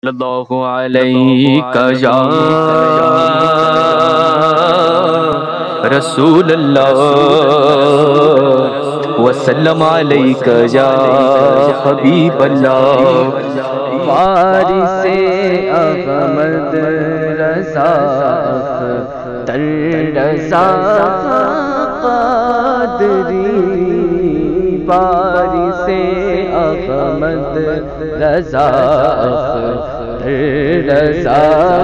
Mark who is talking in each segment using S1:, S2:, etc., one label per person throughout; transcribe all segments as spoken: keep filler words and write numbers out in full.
S1: اللہ علیک یا رسول اللہ وسلم علیک یا حبیب اللہ
S2: وارث احمد رضا تر رضا قادری وارث احمد رضا تر رضا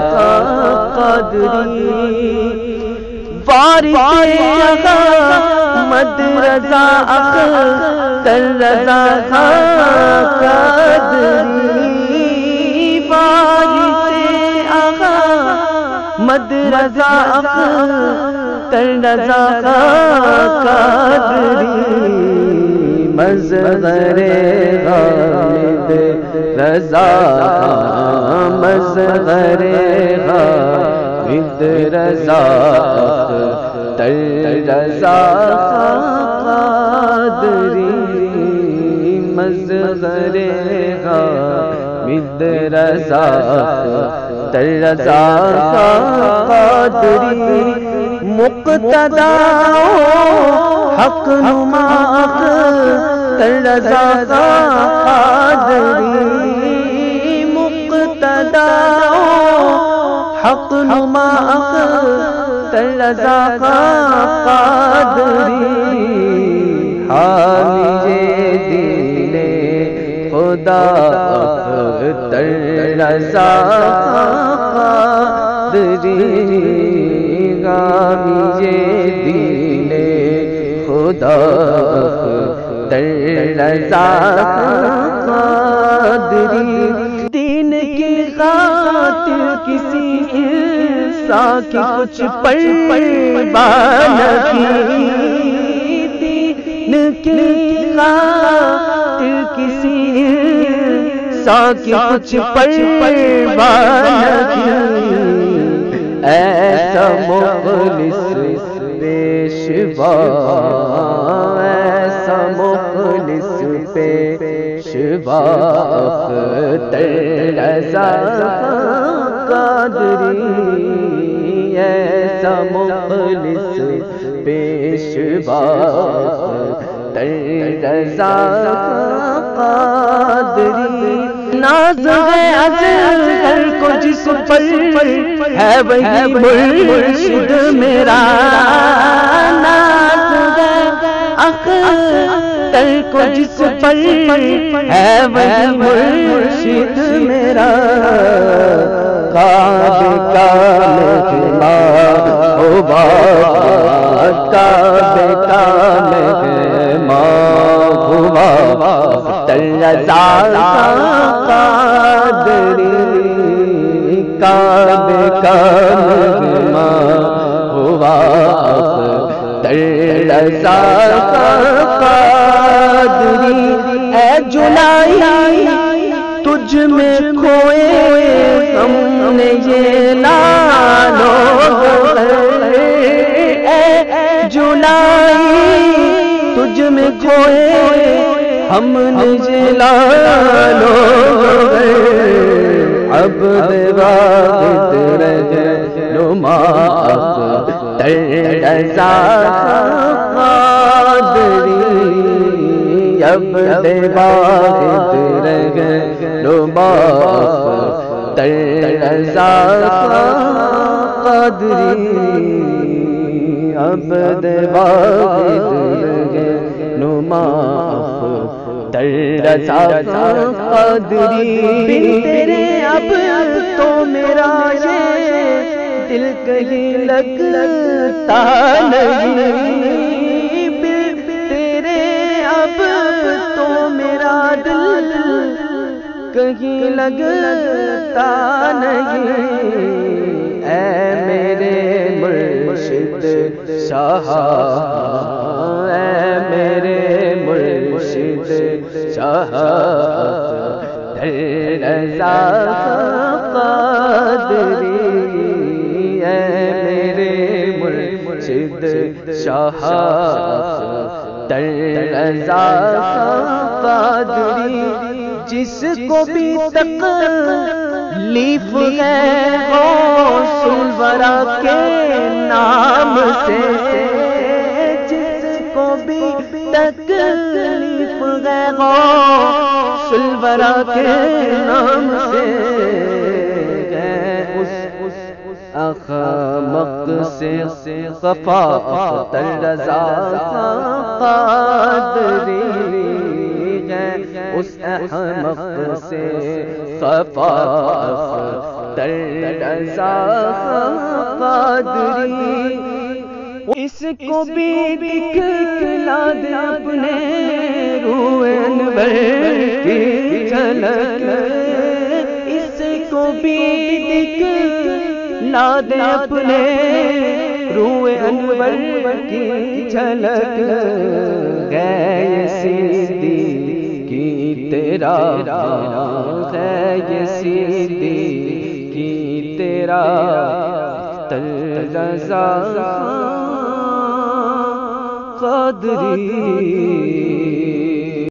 S2: قادری وارث احمد رضا تر رضا قادری مد رضا تر رضا قادری مظہر غالب رضا مظہر غالب رضا تر رضا قادری مظہر غالب رضا تر رضا قادری مقتدا حق نما تر رضا قادری مقتدا حق نما تر رضا قادری حامی دین خدا تر رضا قادری غامی دین خدا تر رضا قادری دین کی خاطر کسی انسان کی کچھ پرواہ نہ کی دین کی خاطر کسی کی کچھ پرواہ نہ کی ایسا مخلص پیشوا ایسا مخلص پیشوا تر رضا قادری ایسا مخلص پیشوا تر رضا قادری ناز ہے اجل کو جس پر ہے وہی مرشد میرا ناز ہے اختر کو جس پر ہے وہی مرشد میرا کعبہ کا مہمان ہو بابا کعبہ کا مہمان ہوا تر رضا قادری کعبہ کا مہمان ہوا تر رضا قادری اے جلائی تجھ میں کھوئے ہم نے یہ لالو اے جلائی تجھ میں کھوئے ہم نے یہ لالو عبد واحد رہنما تر رضا قادری عبد واحد رہنما تر رضا قادری عبد واحد رہنما تر رضا قادری بن تیرے اب تو میرا یہ دل کہیں لگتا نہیں بن تیرے اب تو میرا دل کہیں لگتا نہیں اے میرے مرشد شاہ اے میرے مرشد شاہ تر رضا قادری اے میرے مرشد شاہ تر رضا قادری جس کو بھی تک تکلیف ہے غوث الورا کے نام سے، جس کو بھی تکلیف ہے غوث الورا کے نام سے، احمق سے خفا اختر رضا قادری ہے، اس احمق سے خفا اختر رضا قادری، اس کو بھی دکھلا دے اپنے روح انور کی جھلک، اس کو بھی دکھلا دے اپنے روح انور کی جھلک، ہے سیدھی کی تیرا ہے یہ سیدھی کی تیرا تر رضا قادری۔